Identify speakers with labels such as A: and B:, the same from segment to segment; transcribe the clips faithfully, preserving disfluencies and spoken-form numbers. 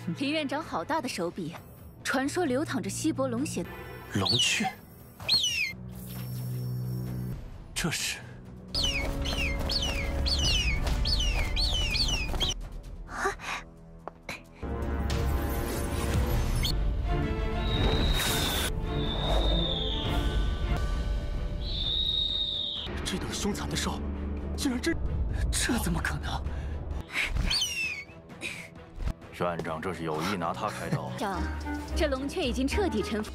A: 林院长好大的手笔，传说流淌着稀薄龙血。
B: 龙雀，这是。 这等凶残的兽，竟然真……这怎么可能？
C: 院长这是有意拿他开刀。
A: 长，这龙雀已经彻底臣服。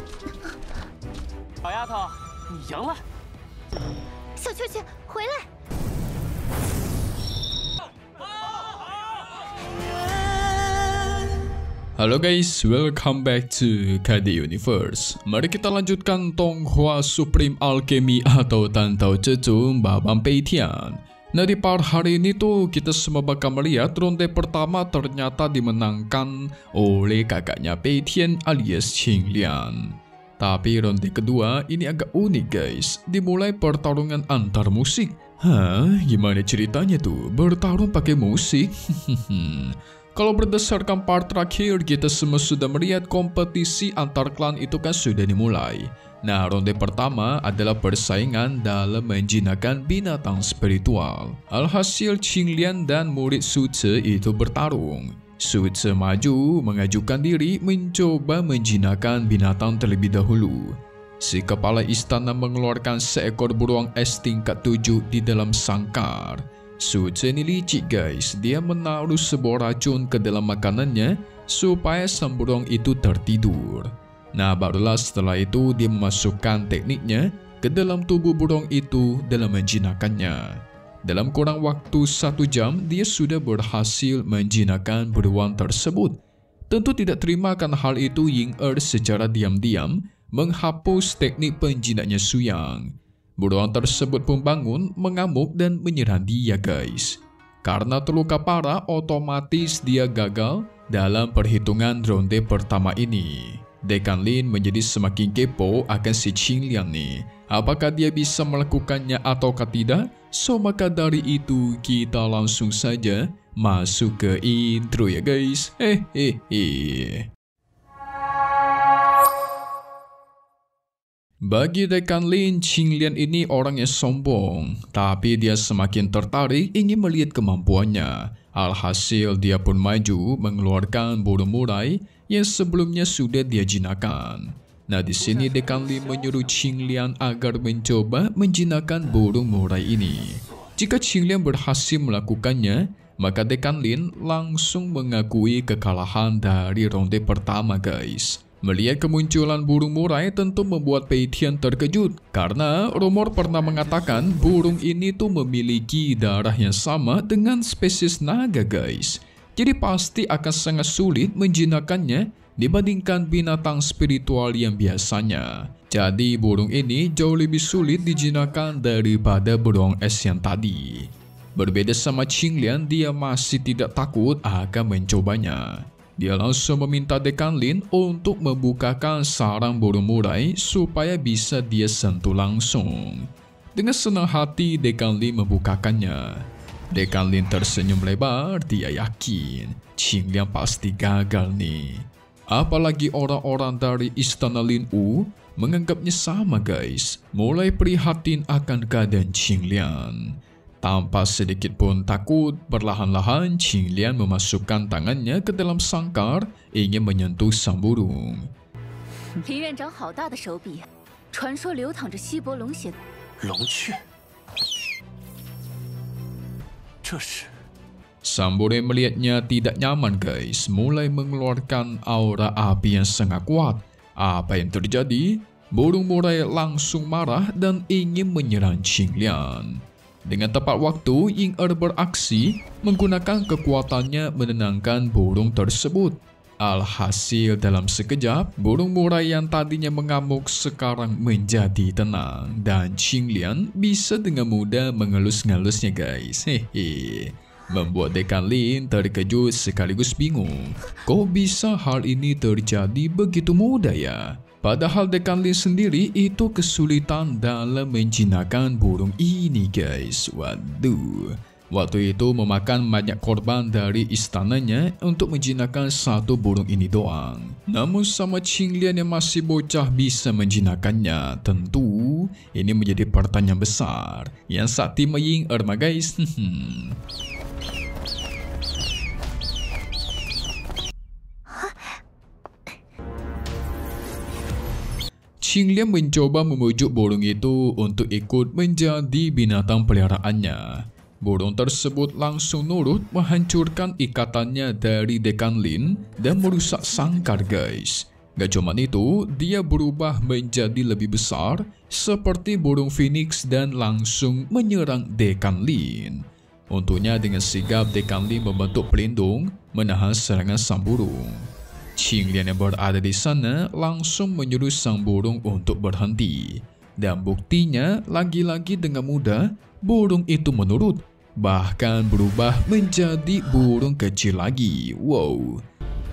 B: 小丫头，你赢了。
A: 小雀雀，回来！
D: Halo guys, welcome back to K D Universe. Mari kita lanjutkan Tonghua Supreme Alchemy atau Tantau Cecung Babam Peitian. Nah di part hari ini tuh kita semua bakal melihat ronde pertama ternyata dimenangkan oleh kakaknya Peitian alias Qinglian. Tapi ronde kedua ini agak unik guys, dimulai pertarungan antar musik. Hah, gimana ceritanya tuh bertarung pakai musik? Kalau berdasarkan part terakhir, kita semua sudah melihat kompetisi antar klan itu kan sudah dimulai. Nah, ronde pertama adalah persaingan dalam menjinakkan binatang spiritual. Alhasil Qinglian dan murid Su Ce itu bertarung. Su Ce maju, mengajukan diri mencoba menjinakkan binatang terlebih dahulu. Si kepala istana mengeluarkan seekor beruang es tingkat tujuh di dalam sangkar. Su Ce ini licik guys, dia menaruh sebuah racun ke dalam makanannya supaya sang beruang itu tertidur. Nah barulah setelah itu dia memasukkan tekniknya ke dalam tubuh beruang itu dalam menjinakkannya. Dalam kurang waktu satu jam dia sudah berhasil menjinakkan beruang tersebut. Tentu tidak terima akan hal itu, Ying Er secara diam-diam menghapus teknik penjinaknya Su Yang. Beruang tersebut pun bangun, mengamuk dan menyerang dia guys. Karena terluka parah, otomatis dia gagal dalam perhitungan ronde pertama ini. Dekan Lin menjadi semakin kepo akan si Qinglian nih. Apakah dia bisa melakukannya ataukah tidak? So maka dari itu kita langsung saja masuk ke intro ya guys. Hehehe. Bagi Dekan Lin, Qinglian ini orang yang sombong, tapi dia semakin tertarik ingin melihat kemampuannya. Alhasil dia pun maju mengeluarkan burung murai yang sebelumnya sudah dia jinakkan. Nah di sini Dekan Lin menyuruh Qinglian agar mencoba menjinakkan burung murai ini. Jika Qinglian berhasil melakukannya, maka Dekan Lin langsung mengakui kekalahan dari ronde pertama guys. Melihat kemunculan burung murai tentu membuat Peitian terkejut karena rumor pernah mengatakan burung ini tuh memiliki darah yang sama dengan spesies naga guys. Jadi pasti akan sangat sulit menjinakkannya dibandingkan binatang spiritual yang biasanya. Jadi burung ini jauh lebih sulit dijinakkan daripada beruang es yang tadi. Berbeda sama Qinglian, dia masih tidak takut akan mencobanya. Dia langsung meminta Dekan Lin untuk membukakan sarang burung murai supaya bisa dia sentuh langsung. Dengan senang hati Dekan Lin membukakannya. Dekan Lin tersenyum lebar, dia yakin Qinglian pasti gagal nih. Apalagi orang-orang dari Istana Lin Wu menganggapnya sama guys, mulai prihatin akan keadaan Qinglian. Tanpa sedikit pun takut, perlahan-lahan Qinglian memasukkan tangannya ke dalam sangkar, ingin menyentuh sang burung.
A: 林院长好大的手笔，传说流淌着稀薄龙血。
B: 龙雀，这是。
D: Sang burung melihatnya tidak nyaman guys, mulai mengeluarkan aura api yang sangat kuat. Apa yang terjadi? Burung murai langsung marah dan ingin menyerang Qinglian. Dengan tepat waktu, Ying Er beraksi menggunakan kekuatannya menenangkan burung tersebut. Alhasil dalam sekejap, burung murai yang tadinya mengamuk sekarang menjadi tenang dan Qinglian bisa dengan mudah mengelus-ngelusnya guys. Hehe. Membuat Dekan Lin terkejut sekaligus bingung. Kok bisa hal ini terjadi begitu mudah ya? Padahal Dekan Lin sendiri itu kesulitan dalam menjinakkan burung ini guys. Waduh. waktu itu memakan banyak korban dari istananya untuk menjinakkan satu burung ini doang. Namun sama Qinglian yang masih bocah bisa menjinakkannya, tentu ini menjadi pertanyaan besar yang sakti maying erma guys. Qinglian mencoba memujuk burung itu untuk ikut menjadi binatang peliharaannya. Burung tersebut langsung nurut menghancurkan ikatannya dari Dekan Lin dan merusak sangkar guys. Gak cuma itu, dia berubah menjadi lebih besar seperti burung phoenix dan langsung menyerang Dekan Lin. Untungnya dengan sigap Dekan Lin membentuk pelindung menahan serangan sang burung. Qinglian yang berada di sana langsung menyuruh sang burung untuk berhenti. Dan buktinya lagi-lagi dengan mudah burung itu menurut. Bahkan berubah menjadi burung kecil lagi. Wow.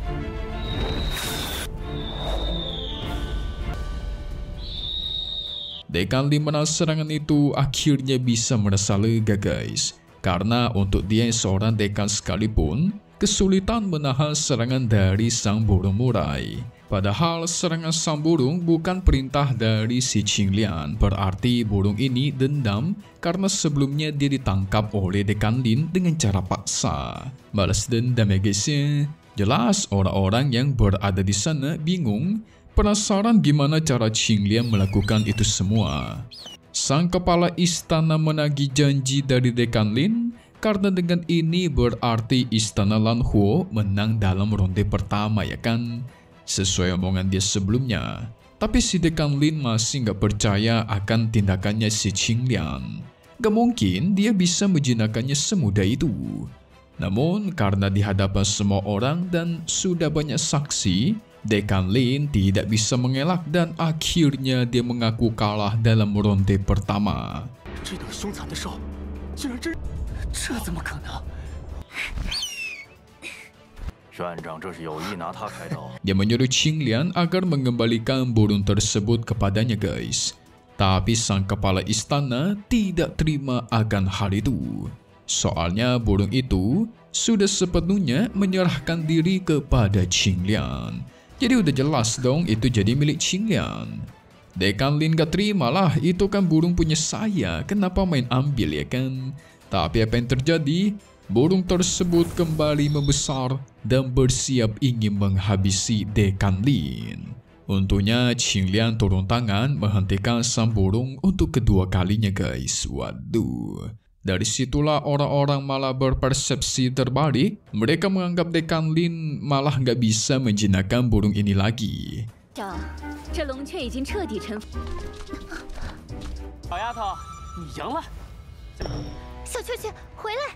D: Dekan Lin menang serangan itu akhirnya bisa merasa lega guys. Karena untuk dia yang seorang dekan sekalipun, kesulitan menahan serangan dari sang burung murai. Padahal serangan sang burung bukan perintah dari si Qinglian, berarti burung ini dendam karena sebelumnya dia ditangkap oleh Dekan Lin dengan cara paksa. Balas dendam ya guys ya. Jelas orang-orang yang berada di sana bingung, penasaran gimana cara Qinglian melakukan itu semua. Sang kepala istana menagih janji dari Dekan Lin, karena dengan ini berarti istana Lanhuo menang dalam ronde pertama ya kan. Sesuai omongan dia sebelumnya. Tapi si Dekan Lin masih gak percaya akan tindakannya si Qinglian. Gak mungkin dia bisa menjinakkannya semudah itu. Namun karena di hadapan semua orang dan sudah banyak saksi, Dekan Lin tidak bisa mengelak dan akhirnya dia mengaku kalah dalam ronde pertama.
B: 这等凶残的兽，竟然真……这怎么可能？
C: 院长这是有意拿他开刀。
D: Dia menyuruh Qinglian agar mengembalikan burung tersebut kepadanya guys. Tapi sang kepala istana tidak terima akan hal itu. Soalnya burung itu sudah sepenuhnya menyerahkan diri kepada Qinglian. Jadi udah jelas dong itu jadi milik Qinglian. Dekan Lin gak terimalah, itu kan burung punya saya, kenapa main ambil ya kan? Tapi apa yang terjadi? Burung tersebut kembali membesar dan bersiap ingin menghabisi Dekan Lin. Untungnya Qinglian turun tangan menghentikan sang burung untuk kedua kalinya guys. Waduh. Dari situlah orang-orang malah berpersepsi terbalik. Mereka menganggap Dekan Lin malah nggak bisa menjinakkan burung ini lagi.
A: 这龙雀已经彻底臣服。
B: 小丫头，你赢了。
A: 小雀雀，回来！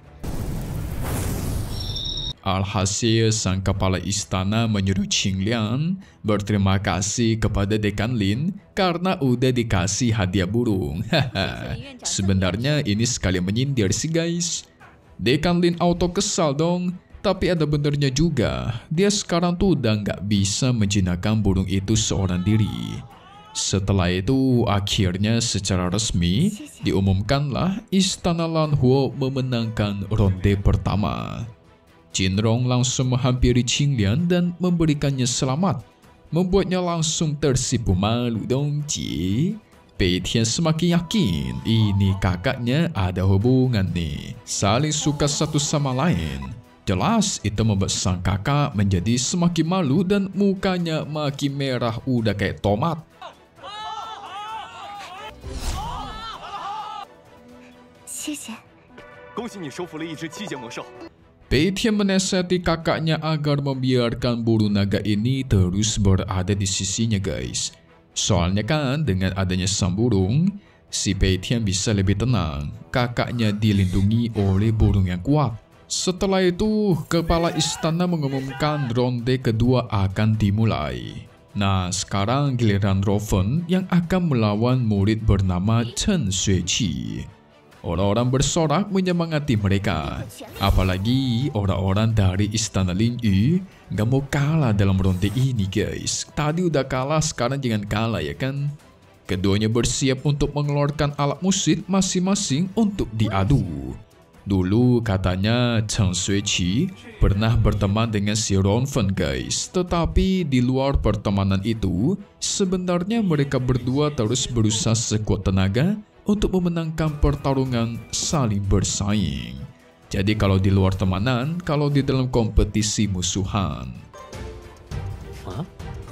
D: Alhasil sang kepala istana menyuruh Qinglian berterima kasih kepada Dekan Lin karena udah dikasih hadiah burung. Haha. Sebenarnya ini sekalian menyindir sih guys. Dekan Lin auto kesal dong. Tapi ada benernya juga, dia sekarang tuh udah nggak bisa menjinakkan burung itu seorang diri. Setelah itu, akhirnya secara resmi diumumkanlah Istana Lanhuo memenangkan ronde pertama. Jinrong langsung menghampiri Qinglian dan memberikannya selamat, membuatnya langsung tersipu malu dong Ci. Pei Tian semakin yakin ini kakaknya ada hubungan nih, saling suka satu sama lain. Jelas itu membuat sang kakak menjadi semakin malu dan mukanya makin merah udah kayak tomat. Pei Tian menasihati kakaknya agar membiarkan burung naga ini terus berada di sisinya guys. Soalnya kan dengan adanya sang burung, si Pei Tian bisa lebih tenang. Kakaknya dilindungi oleh burung yang kuat. Setelah itu, kepala istana mengumumkan ronde kedua akan dimulai. Nah, sekarang giliran Roven yang akan melawan murid bernama Chen Xueqi. Orang-orang bersorak menyemangati mereka. Apalagi orang-orang dari istana Lin Yu gak mau kalah dalam ronde ini guys. Tadi udah kalah, sekarang jangan kalah ya kan. Keduanya bersiap untuk mengeluarkan alat musik masing-masing untuk diadu. Dulu katanya Cheng Xueqi pernah berteman dengan si Ronfen guys. Tetapi di luar pertemanan itu, sebenarnya mereka berdua terus berusaha sekuat tenaga untuk memenangkan pertarungan saling bersaing. Jadi kalau di luar temanan, kalau di dalam kompetisi musuhan.
B: Hah?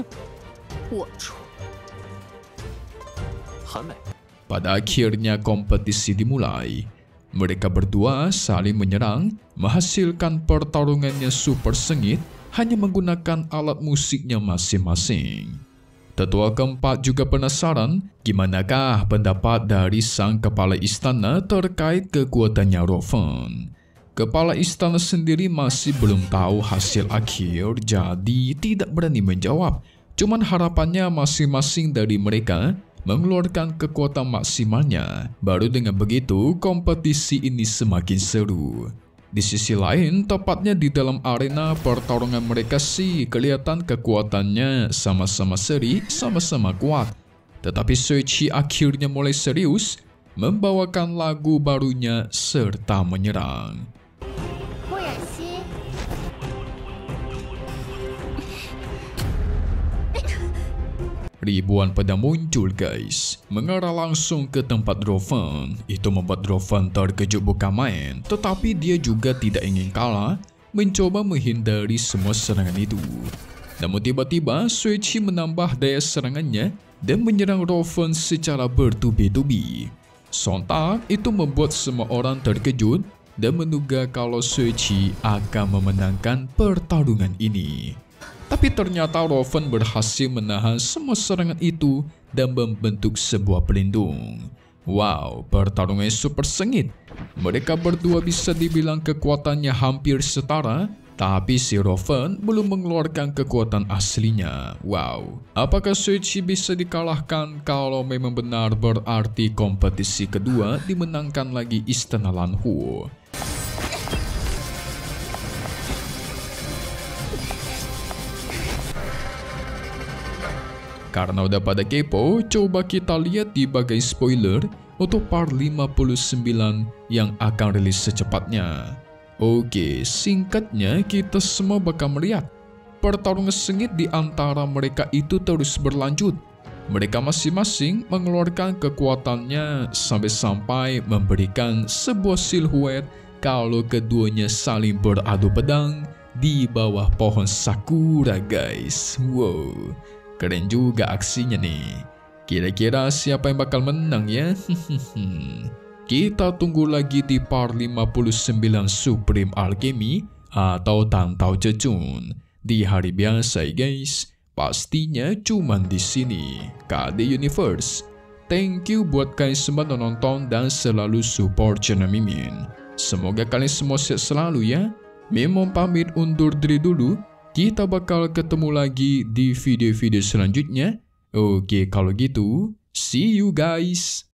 D: Pada akhirnya kompetisi dimulai. Mereka berdua saling menyerang, menghasilkan pertarungannya super sengit hanya menggunakan alat musiknya masing-masing. Tetua keempat juga penasaran gimanakah pendapat dari sang kepala istana terkait kekuatannya Rofen. Kepala istana sendiri masih belum tahu hasil akhir, jadi tidak berani menjawab. Cuman harapannya masing-masing dari mereka mengeluarkan kekuatan maksimalnya. Baru dengan begitu, kompetisi ini semakin seru. Di sisi lain, tepatnya di dalam arena pertarungan mereka sih kelihatan kekuatannya sama-sama seri, sama-sama kuat. Tetapi Xueqi akhirnya mulai serius, membawakan lagu barunya serta menyerang. Ribuan pedang muncul guys, mengarah langsung ke tempat Rofen. Itu membuat Rofen terkejut bukan main, tetapi dia juga tidak ingin kalah, mencoba menghindari semua serangan itu. Namun tiba-tiba Xueqi menambah daya serangannya dan menyerang Rofen secara bertubi-tubi. Sontak itu membuat semua orang terkejut dan menduga kalau Xueqi akan memenangkan pertarungan ini. Tapi ternyata Rofen berhasil menahan semua serangan itu dan membentuk sebuah pelindung. Wow, pertarungan super sengit. Mereka berdua bisa dibilang kekuatannya hampir setara, tapi si Rofen belum mengeluarkan kekuatan aslinya. Wow, apakah Xueqi bisa dikalahkan? Kalau memang benar, berarti kompetisi kedua dimenangkan lagi Istana Lanhu. Karena udah pada kepo, coba kita lihat di bagian spoiler untuk part lima puluh sembilan yang akan rilis secepatnya. Oke, singkatnya kita semua bakal melihat pertarungan sengit di antara mereka itu terus berlanjut. Mereka masing-masing mengeluarkan kekuatannya sampai-sampai memberikan sebuah siluet kalau keduanya saling beradu pedang di bawah pohon sakura guys. Wow, keren juga aksinya nih. Kira-kira siapa yang bakal menang ya? Kita tunggu lagi di part lima puluh sembilan Supreme Alchemy atau Tang Tao Ce Jun di hari biasa guys. Pastinya cuman di sini K D Universe. Thank you buat kalian semua nonton dan selalu support channel Mimin. Semoga kalian semua sehat selalu ya. Mimin pamit undur diri dulu. Kita bakal ketemu lagi di video-video selanjutnya. Oke, kalau gitu, see you guys.